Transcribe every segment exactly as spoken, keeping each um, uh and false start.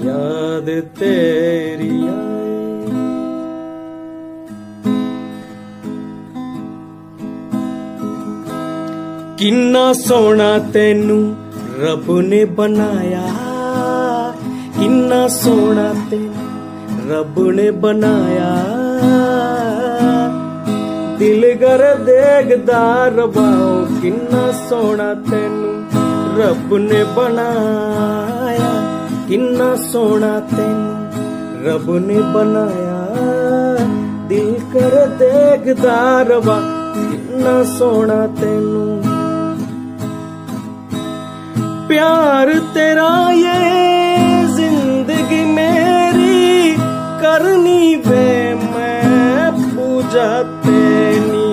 याद तेरी आए। किन्ना सोना तेनू रब ने बनाया, किन्ना सोना तेनू रब ने बनाया। दिल कर देखदा रबाओ, किन्ना सोना तेनू रब ने बनाया, किन्ना सोना तेनू रब ने बनाया। दिल कर देखदा रबा, किन्ना सोना तेनू। प्यार तेरा ये जिंदगी मेरी करनी वे मैं पूजा तेनी।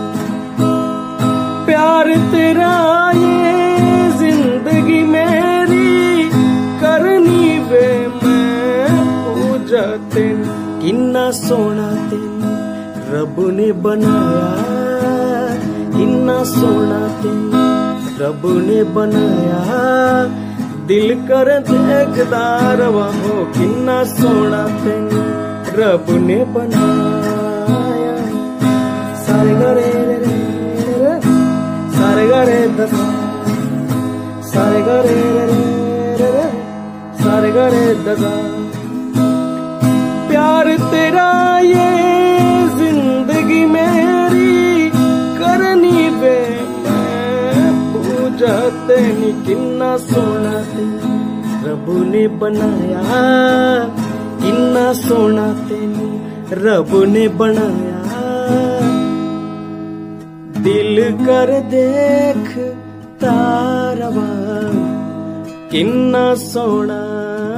प्यार तेरा ये जिंदगी मेरी करनी वे मैं पूजा तेनी। किन्ना सोना तेनू रब ने बनाया, किन्ना सोना तेनू रब ने बनाया। दिल कर देखदा रवा हो, किन्ना सोना तेनू रब ने बनाया। सारे गरे रे रे रे, सारे गरे दसा, सारे गरे रे रे रे, सारे गरे दसा। प्यार तेरा ये जिंदगी मेरी करनी वे जाते नी। किन्ना सोना तेनू रब ने बनाया, किन्ना सोना तेनू रब ने बनाया। दिल कर देख तारवा, किन्ना सोना